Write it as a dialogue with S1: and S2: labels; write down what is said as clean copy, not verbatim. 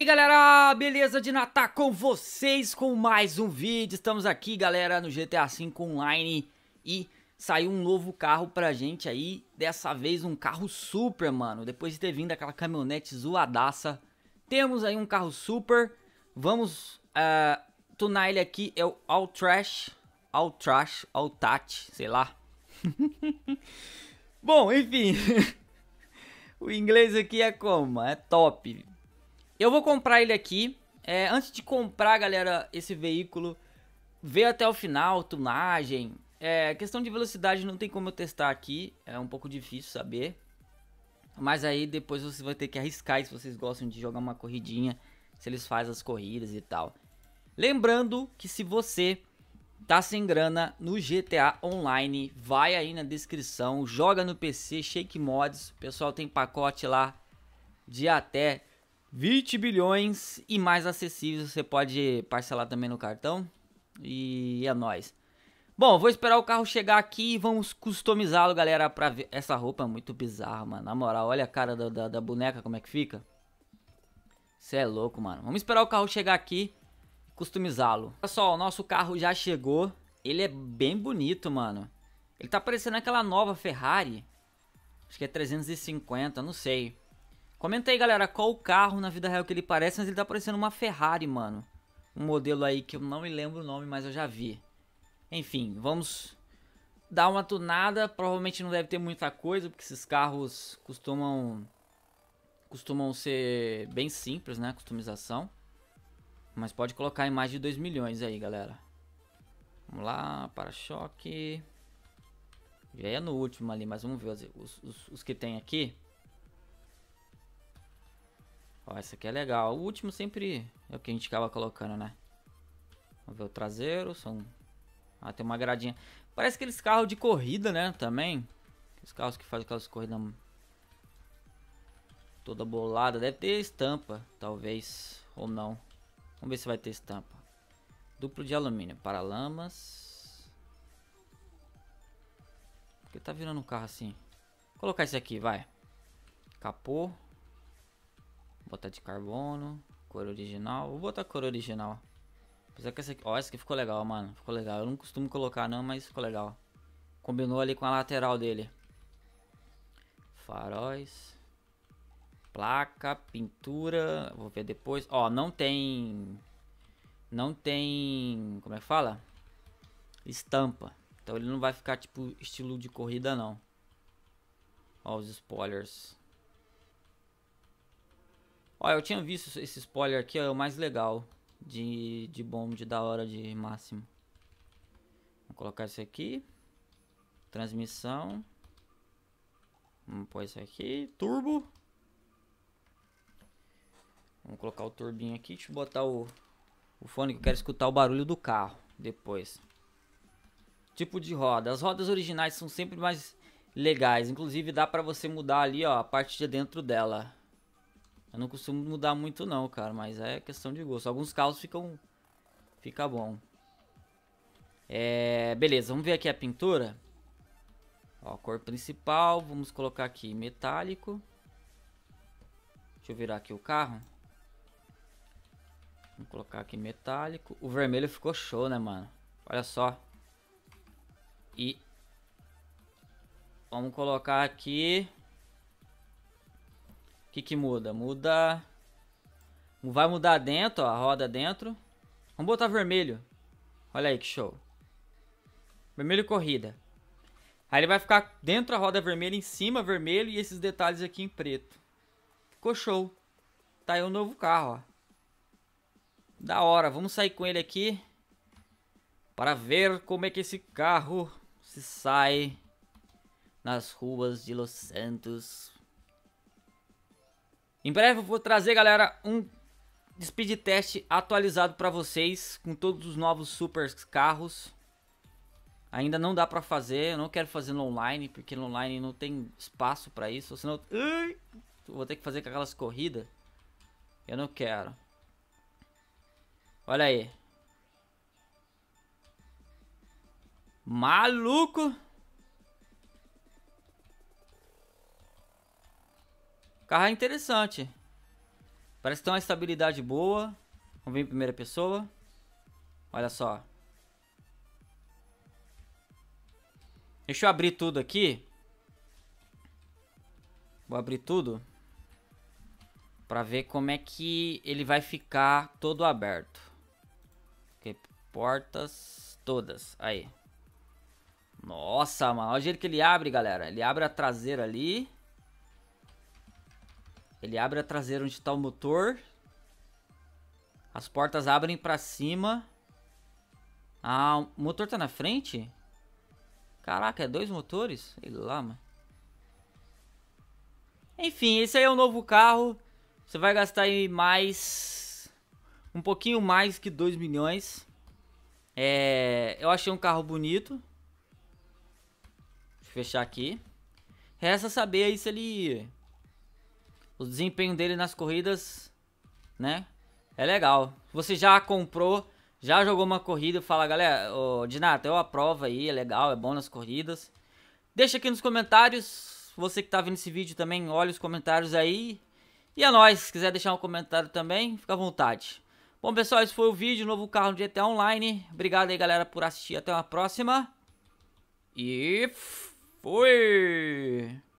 S1: Galera, beleza de Natal com vocês com mais um vídeo. Estamos aqui, galera, no GTA V Online e saiu um novo carro pra gente aí. Dessa vez um carro super, mano. Depois de ter vindo aquela caminhonete zoadaça, temos aí um carro super. Vamos tunar ele aqui, é o Alltrash, sei lá. Bom, enfim, o inglês aqui é como? É top. Eu vou comprar ele aqui. Antes de comprar, galera, esse veículo, ver até o final, tunagem. Questão de velocidade não tem como eu testar aqui. É um pouco difícil saber. Mas aí depois você vai ter que arriscar se vocês gostam de jogar uma corridinha. Se eles fazem as corridas e tal. Lembrando que se você tá sem grana no GTA Online, vai aí na descrição, joga no PC, Shake Mods. O pessoal tem pacote lá de até 20 bilhões e mais acessíveis, você pode parcelar também no cartão. E é nóis. Bom, vou esperar o carro chegar aqui e vamos customizá-lo, galera, pra ver. Essa roupa é muito bizarra, mano. Na moral, olha a cara da boneca como é que fica. Você é louco, mano. Vamos esperar o carro chegar aqui e customizá-lo. Pessoal, o nosso carro já chegou. Ele é bem bonito, mano. Ele tá parecendo aquela nova Ferrari. Acho que é 350, não sei. Comenta aí, galera, qual o carro na vida real que ele parece, mas ele tá parecendo uma Ferrari, mano. Um modelo aí que eu não me lembro o nome, mas eu já vi. Enfim, vamos dar uma tunada. Provavelmente não deve ter muita coisa, porque esses carros costumam ser bem simples, né, customização. Mas pode colocar em mais de 2 milhões aí, galera. Vamos lá, para-choque. Já é no último ali, mas vamos ver os que tem aqui. Ó, essa aqui é legal. O último sempre é o que a gente acaba colocando, né? Vamos ver o traseiro. Tem uma gradinha. Parece aqueles carros de corrida, né? Também. Os carros que fazem aquelas corridas toda bolada. Deve ter estampa, talvez. Ou não. Vamos ver se vai ter estampa. Duplo de alumínio. Paralamas. Por que tá virando um carro assim? Vou colocar esse aqui, vai. Capô. Botar de carbono, cor original. Vou botar cor original. Apesar que essa aqui, ó, essa aqui ficou legal, mano. Ficou legal. Eu não costumo colocar não, mas ficou legal. Combinou ali com a lateral dele. Faróis. Placa, pintura. Vou ver depois. Ó, não tem. Como é que fala? Estampa. Então ele não vai ficar tipo estilo de corrida não. Ó, os spoilers. Ó, eu tinha visto esse spoiler aqui, ó, é o mais legal. De bom, de da hora, de máximo. Vou colocar isso aqui. Transmissão. Vamos pôr isso aqui. Turbo. Vamos colocar o turbinho aqui. Deixa eu botar o fone que eu quero escutar o barulho do carro depois. Tipo de roda. As rodas originais são sempre mais legais. Inclusive dá pra você mudar ali, ó, a parte de dentro dela. Eu não costumo mudar muito não, cara, mas é questão de gosto. Alguns carros fica bom. Beleza, vamos ver aqui a pintura. Ó, cor principal, vamos colocar aqui metálico. Deixa eu virar aqui o carro. Vamos colocar aqui metálico. O vermelho ficou show, né, mano? Olha só. E vamos colocar aqui. O que muda? Vai mudar dentro, ó, a roda dentro. Vamos botar vermelho. Olha aí que show. Vermelho corrida. Aí ele vai ficar dentro a roda vermelha, em cima vermelho e esses detalhes aqui em preto. Ficou show. Tá aí o novo carro, ó. Da hora. Vamos sair com ele aqui para ver como é que esse carro se sai nas ruas de Los Santos. Em breve eu vou trazer, galera, um speed test atualizado para vocês com todos os novos super carros. Ainda não dá para fazer, eu não quero fazer no online, porque no online não tem espaço para isso, senão eu vou ter que fazer com aquelas corridas. Eu não quero. Olha aí. Maluco. O carro é interessante. Parece que tem uma estabilidade boa. Vamos ver em primeira pessoa. Olha só. Deixa eu abrir tudo aqui. Vou abrir tudo. Pra ver como é que ele vai ficar todo aberto. Ok, portas todas. Aí. Nossa, mano. Olha o jeito que ele abre, galera. Ele abre a traseira ali. Ele abre a traseira onde tá o motor. As portas abrem pra cima. Ah, o motor tá na frente? Caraca, é 2 motores? Sei lá, mano. Enfim, esse aí é o novo carro. Você vai gastar aí mais... um pouquinho mais que 2 milhões. Eu achei um carro bonito. Deixa eu fechar aqui. Resta saber aí se ele... o desempenho dele nas corridas, né? É legal. Você já comprou, já jogou uma corrida, fala, galera, Dinato, eu aprovo aí, é legal, é bom nas corridas. Deixa aqui nos comentários, você que tá vendo esse vídeo também, olha os comentários aí. E é nóis, se quiser deixar um comentário também, fica à vontade. Bom, pessoal, esse foi o vídeo, novo carro no GTA Online. Obrigado aí, galera, por assistir, até uma próxima. E fui!